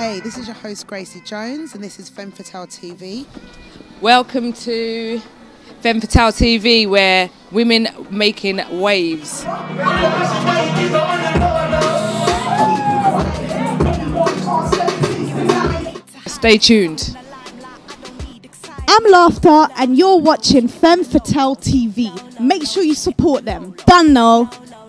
Hey, this is your host Gracie Jones and this is Femme Fatale TV. Welcome to Femme Fatale TV, where women making waves. Stay tuned. I'm Laughter and you're watching Femme Fatale TV. Make sure you support them. Done now.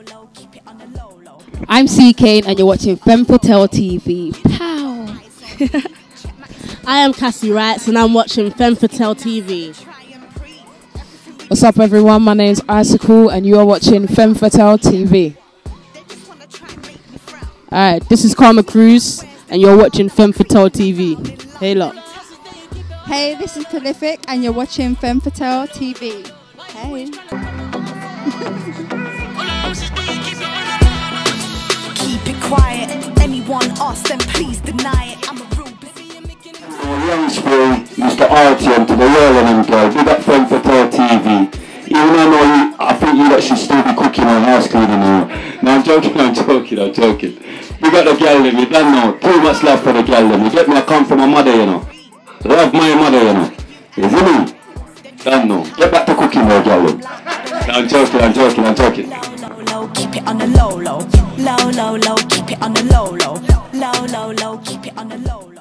I'm CK and you're watching Femme Fatale TV. Pow! I am Cassie Wrights and I'm watching Femme Fatale TV. What's up everyone, my name's Icicle and you are watching Femme Fatale TV. Alright, this is Karma Cruz and you're watching Femme Fatale TV. Hey lot. Hey, this is Prolific and you're watching Femme Fatale TV. Hey. Keep it quiet. Anyone asks, then please deny it. I'm a real busy Young Spray, Mr. RTM to the world and girl. Big up Femme Fatale TV. Even though I think you lot should still be cooking or house cleaning now. No, I'm joking. Big up the girl, them, you don't know. Too much love for the girl, them. You get me, I come from my mother, you know. Love my mother, you know. You see me? Don't know. Get back to cooking though, girl. No, I'm joking. low, keep it on the low, keep it on the low, keep it on the low.